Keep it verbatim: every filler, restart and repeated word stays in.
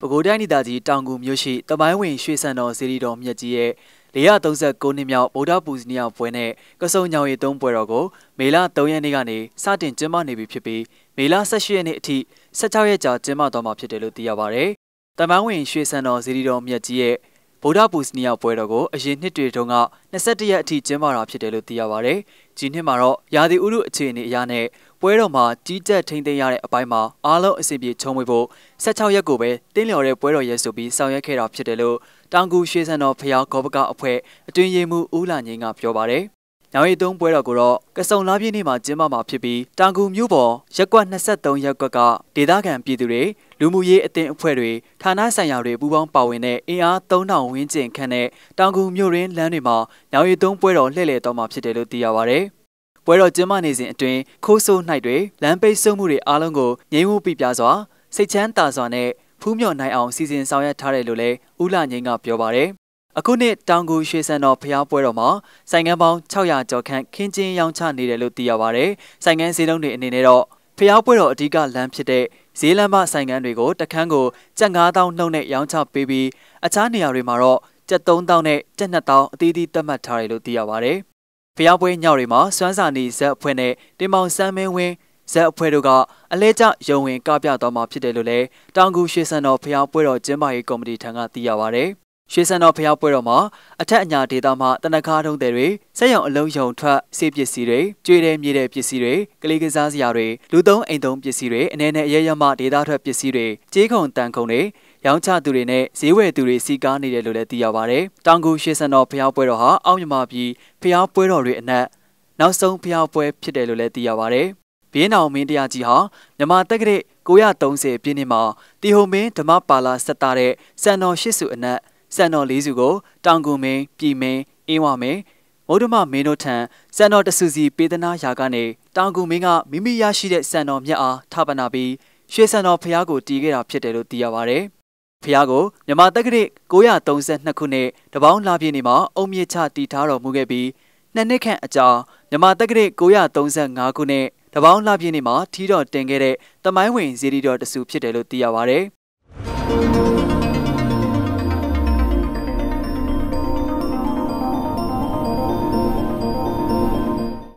ပဲခူးတိုင်းဒေသကြီးတောင်ကူမြို့ရှိတမိုင်းဝင်ရွှေစံတော်စေတီတော်မြတ်ကြီးရဲ့၄၃၉နှစ်မြောက်ဗုဒ္ဓပူဇနီယပွဲနဲ့ကစုံညောင်ရီသုံးပွဲတော်ကိုမေလ၃ရက်နေ့ကနေစတင်ကျင်းပနေပြီဖြစ်ပြီးမေလ၁၈ရက်နေ့အထိ၁၆ရက်ကြာကျင်းပသွားမှာဖြစ်တယ်လို့သိရပါတယ်။တမိုင်းဝင်ရွှေစံတော်စေတီတော်မြတ်ကြီးရဲ့ဗုဒ္ဓပူဇနီယပွဲတော်ကိုအရင်နှစ်တွေတုန်းက၂၁ရက်အထိကျင်းပတာဖြစ်တယ်လို့သိရပါတယ်။ဒီနှစ်မှာတော့ရာသီဥတုအခြေအနေအရနဲ့ပွဲတော်မှာကြီးကြပ်ထိန်းသိမ်းရတဲ့အပိုင်းမှာအားလုံးအစီအပြေချုံးဝေဖို့၁၆ရက်ကိုပဲတင်းလျော်တဲ့ပွဲတော်ရဲဆိုပြီးဆောင်ရွက်ခဲ့တာဖြစ်တယ်လို့တောင်ကူရွှေစံတော်ဖျားဂောဘကအဖွဲ့အတွင်းရေးမှူးဦးလာငိမ့်ကပြောပါတယ်။ညောင်ရီသုံးပွဲတော်ကိုတော့ကစုံလာပြည့်နေ့မှာကျင်းပမှာဖြစ်ပြီးတောင်ကူမြို့ပေါ်ရက်ကွက်၂၃ရက်ကွက်ကဒေသခံပြည်သူတွေလူမှုရေးအသင်းအဖွဲ့တွေဌာနဆိုင်ရာတွေပူးပေါင်းပါဝင်တဲ့အင်အား၃ထောင်ဝန်းကျင်ခန့်နဲ့တောင်ကူမြို့ရင်းလမ်းတွေမှာညောင်ရီသုံးပွဲတော်လှည့်လည်သွားမှာဖြစ်တယ်လို့သိရပါတယ်။ပွဲတော်ကျင်းပနေစဉ်အတွင်းခိုးဆိုးနှိုက်တွေလမ်းပိတ်ဆို့မှုတွေအားလုံးကိုငြိမ်းဝှပြပြစွာစိတ်ချမ်းသာစွာနဲ့ဖူးမြော်နိုင်အောင်စီစဉ်ဆောင်ရွက်ထားတယ်လို့လည်းဦးလာငိမ့်ကပြောပါတယ်။အခုနှစ်တောင်ကူရွှေစံတော်ဖျားပွဲတော်မှာဆိုင်ငန်းပေါင်း၆ရာကျော်ခန့်ခင်းကျင်းရောင်းချနေတယ်လို့သိရပါတယ်။ဆိုင်ငန်းဈေးနှုန်းတွေအနေနဲ့တော့ဖျားပွဲတော်အဓိကလမ်းဖြစ်တဲ့ဈေးလမ်းမဆိုင်ငန်းတွေကိုတခန်းကိုကျပ်၅သောင်းနှုန်းနဲ့ရောင်းချပေးပြီးအခြားနေရာတွေမှာတော့ကျပ်၃သောင်းနဲ့ကျပ်၂သောင်းအသီးသီးသတ်မှတ်ထားတယ်လို့သိရပါတယ်။ဖျားပွဲညောင်တွေမှာစွမ်းစာနေဇက်အဖွဲ့နဲ့တင်မောင်စမ်းမင်းဝင်းဇက်အဖွဲ့တို့ကအလဲကျရုံဝင်ကပြသွားမှာဖြစ်တယ်လို့လည်းတောင်ကူရွှေစံတော်ဖျားပွဲတော်ကျင်းပရေးကော်မတီထံကသိရပါတယ်။ရွှေစံတော်ဖျားပွဲတော်မှာအထက်အညာဒေသမှတနခါထုံးတွေစက်ရုံအလုံးယုံထွက်စေပစ္စည်းတွေကျွေးတဲ့မြေတဲ့ပစ္စည်းတွေကလေးကစားစရာတွေလူသုံးအိမ်သုံးပစ္စည်းတွေအနေနဲ့ရဲရမဒေသထွက်ပစ္စည်းတွေကြေးခုံတန်ခုံတွေရောင်းချသူတွေနဲ့ဈေးဝယ်သူတွေစီကားနေတယ်လို့လည်းသိရပါတယ်။တောင်ကူရွှေစံတော်ဖျားပွဲတော်ဟာအောက်မြန်မာပြည်ဖျားပွဲတော်တွေအနက်နောက်ဆုံးဖျားပွဲဖြစ်တယ်လို့လည်းသိရပါတယ်။ဘင်းအောင်မင်းတရားကြီးဟာမြန်မာတက္ကရာ၉၃၀ပြည့်နှစ်မှာတီဟုံမင်းဓမ္မပါလာဆက်တာတဲ့စံတော်ရှစ်စုအနက်စံတော်လေးစုကိုတောင်ကူမင်းပြည်မင်းအင်းဝမင်းမုဒ္ဓမမင်းတို့ထံစံတော်တဆူစီပေးသနာရာကနေတောင်ကူမင်းကမိမိရရှိတဲ့စံတော်မြတ်အားထပနာပြီးရွှေစံတော်ဖျားကိုတီးခဲ့တာဖြစ်တယ်လို့သိရပါတယ်။ဖျားကိုမြန်မာတက္ကရာ၉၃၂ခုနှစ်တပေါင်းလာပြည့်နေ့မှာအုံမြင့်ချတီထားတော်မူခဲ့ပြီးနှစ်နှစ်ခန့်အကြာမြန်မာတက္ကရာ၉၃၅ခုနှစ်တပေါင်းလာပြည့်နေ့မှာထီးတော်တင်ခဲ့တဲ့တမိုင်းဝင်ဇေဒီတော်တဆူဖြစ်တယ်လို့သိရပါတယ်။